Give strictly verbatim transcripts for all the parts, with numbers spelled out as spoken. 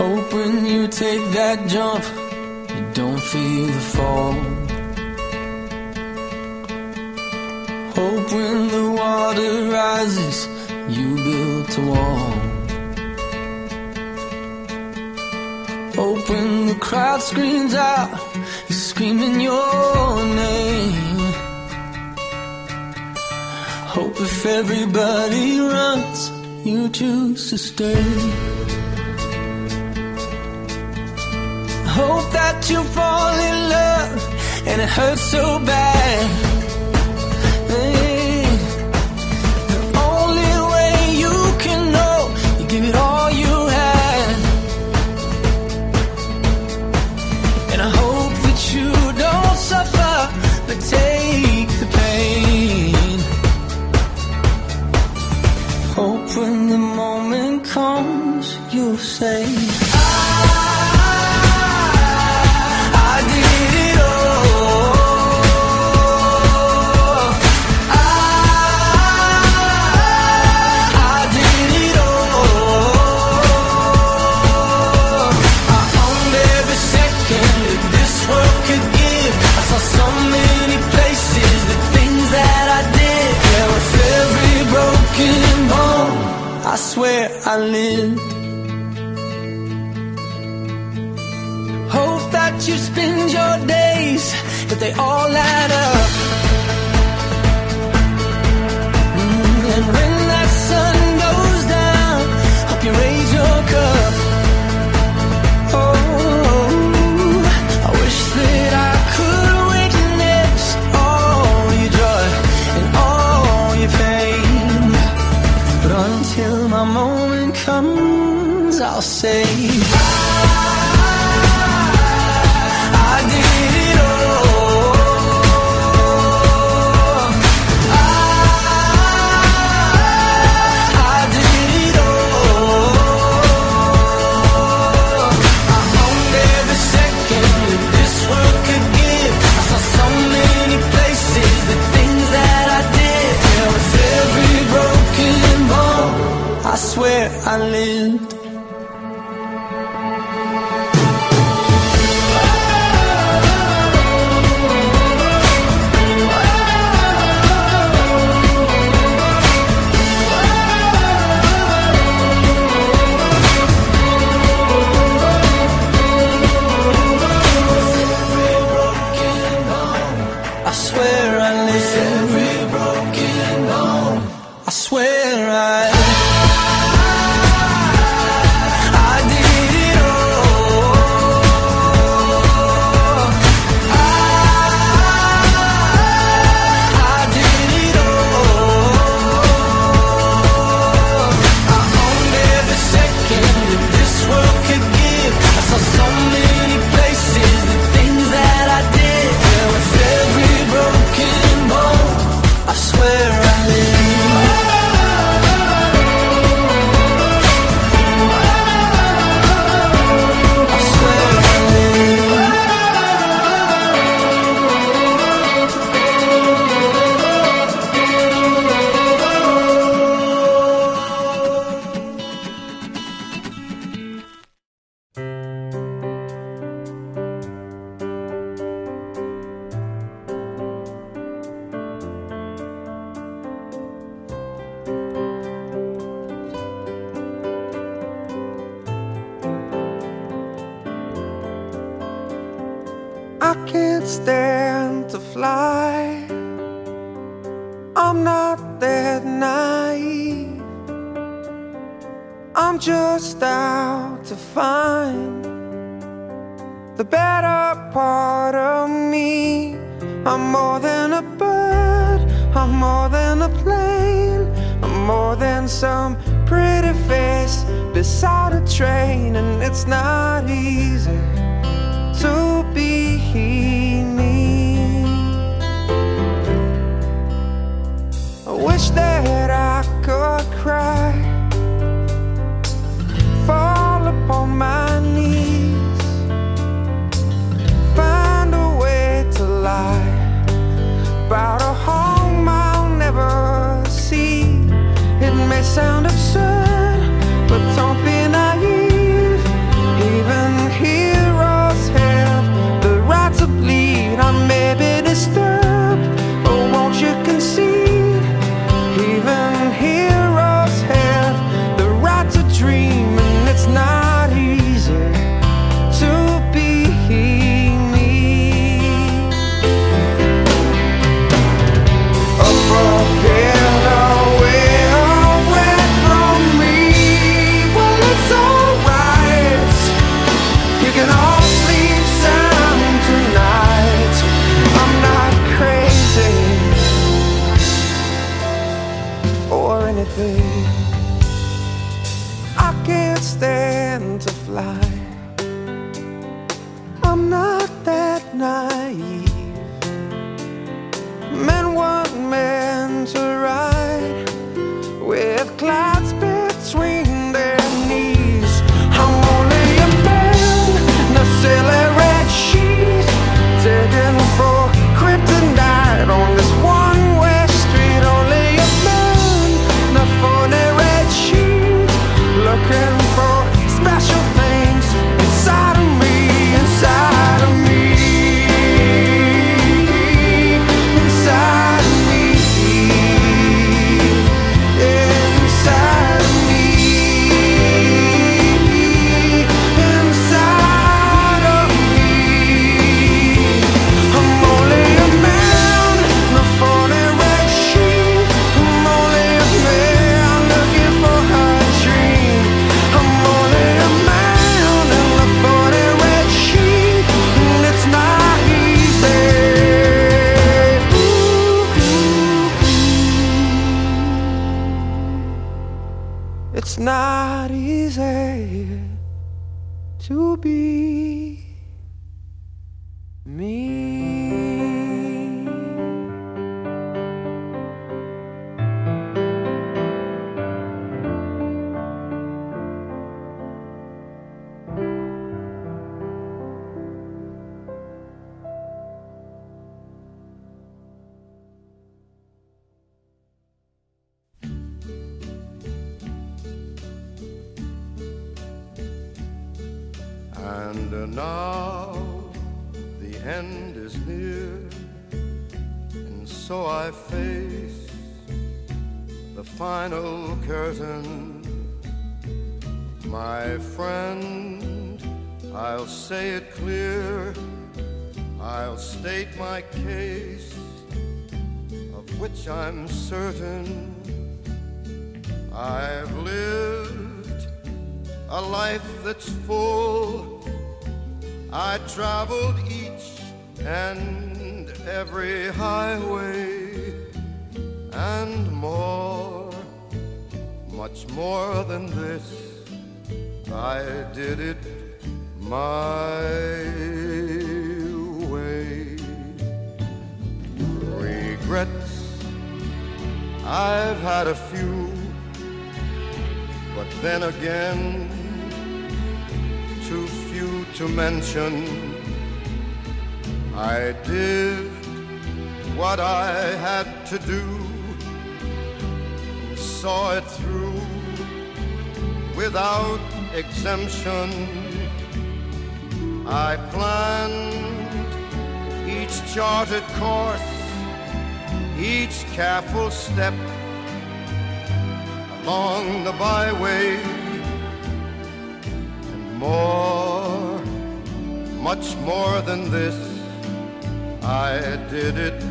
Hope when you take that jump, you don't feel the fall. Hope when the water rises, you built a wall. Hope when the crowd screams out, you're screaming your name. Hope if everybody runs, you choose to stay. Hope that you fall in love and it hurts so bad. Hey, the only way you can know, you give it all you had. And I hope that you don't suffer, but take the pain. Hope when the moment comes, you'll say, I swear I lived. Hope that you spend your days, but they all add up. Mm, and when that sun goes down, hope you raise your cup. Oh, I wish that I could witness all your joy and all your pain. But until my moment comes, I'll say, I did it all. I, I did it all. I owned every second that this world could give. I saw so many places, the things that I did. There was every broken bone, I swear I lived. I swear I lived. Every broken bone, I swear I I can't stand to fly. I'm not that naive. I'm just out to find the better part of me. I'm more than a bird, I'm more than a plane, I'm more than some pretty face beside a train. And it's not easy to be me. I wish that I could cry, fall upon my knees, find a way to lie about a home I'll never see. It may sound absurd, but don't be naive. naive. Men weren't meant to ride with clouds between their knees. I'm only a man in a silly red sheet, digging for kryptonite on this one-way street. Only a man in a funny red sheet, looking for special things inside of me, inside of me, inside of me, inside of me, inside of me. I'm only a man in a funny red sheet. I'm only a man looking for a dream. I'm only a man in a funny red sheet, and it's not easy. It's not easy to be me. And uh, now the end is near, and so I face the final curtain. My friend, I'll say it clear, I'll state my case, of which I'm certain. I've lived a life that's full. I traveled each and every highway, and more, much more than this, I did it my way. Regrets, I've had a few, but then again, too few to mention. I did what I had to do, saw it through without exemption. I planned each charted course, each careful step along the byway, and more, much more than this, I did it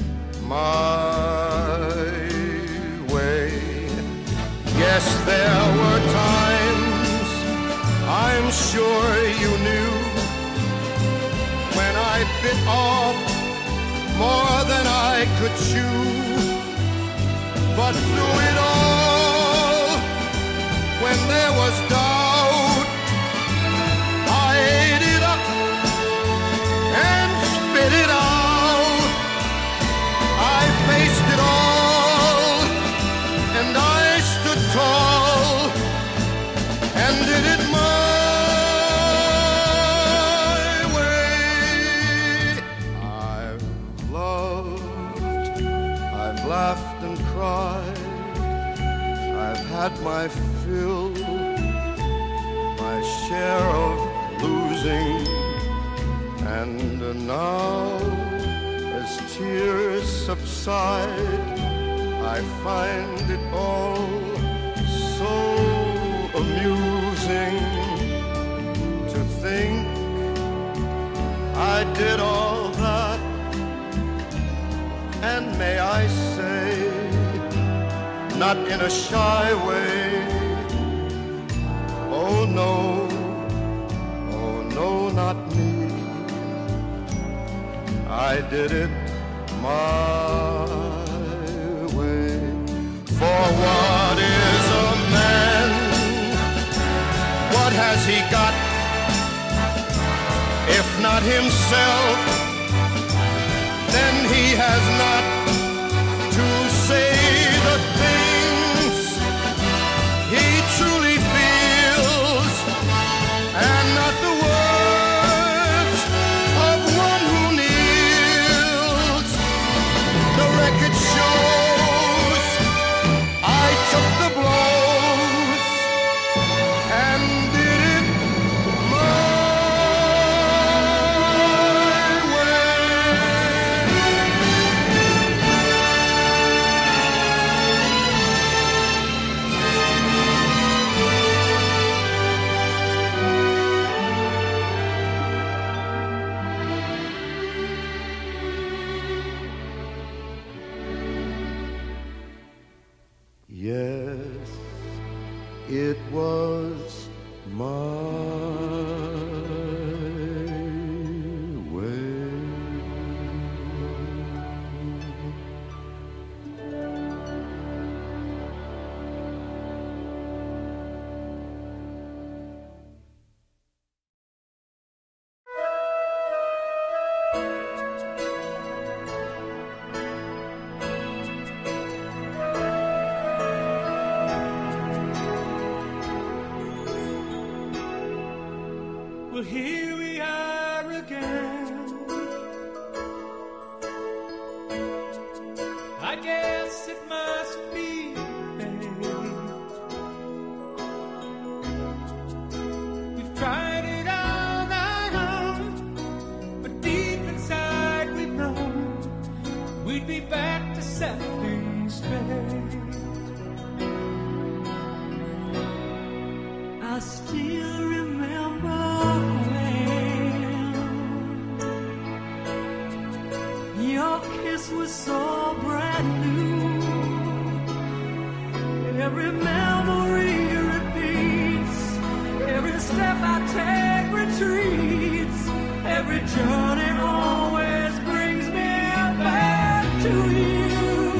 my way. Yes, there were times, I'm sure you knew, when I bit off more than I could chew. But through it all, when there was doubt, I ate it up and spit it out. I faced it all, and I stood tall, and did it my way. I've loved, I've laughed and cried, I've had my fill, my share of losing, and now, as tears subside, I find it all so amusing to think I did all that, and may I say, not in a shy way. Oh no, oh no, not me. I did it my way. For what is a man? What has he got, if not himself? has not to say the things he truly feels, and not the words of one who kneels. The record shows I took the blows and did it my Yes, it was my way. Well, here we are again. I guess it must be fate. We've tried it on our own, but deep inside we know we'd be back to set things straight. I still remember your kiss was so brand new. Every memory repeats. Every step I take retreats. Every journey always brings me back to you.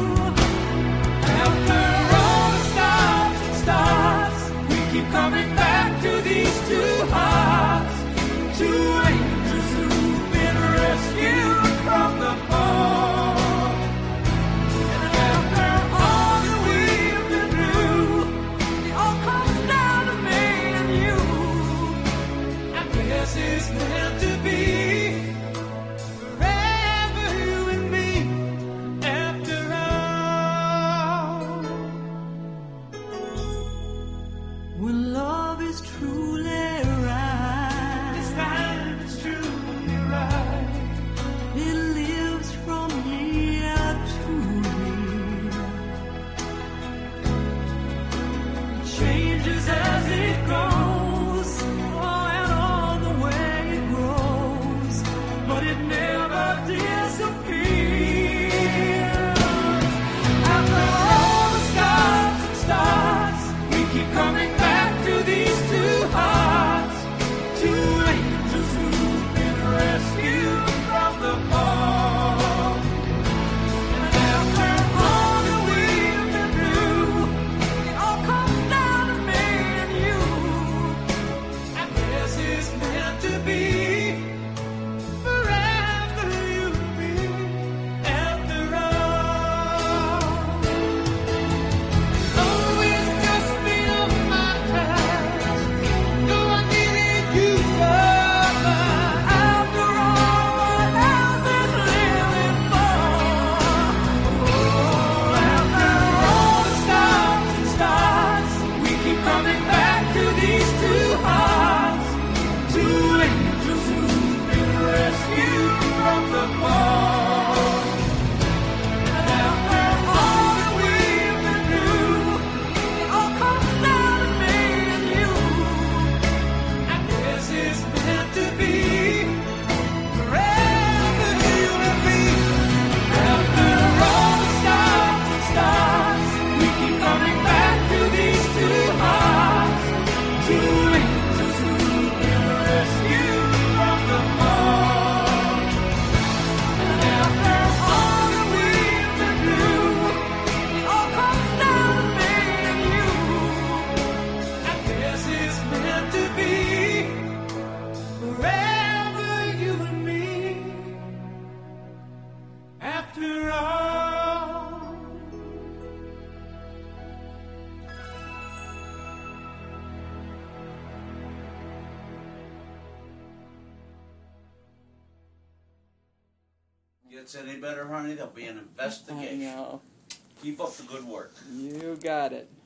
After all the stops and starts, we keep coming back to these two hearts. Two angels who've been rescued from the fall. And after all that we've been through, it all comes down to me and you. I guess it's meant to be. Forever you and me, after all. When love is truly right, this time it's truly right. It lives from year to year. It changes as it grows, oh, and all the way it grows. Gets any better, honey, there'll be an investigation. I know. Keep up the good work. You got it.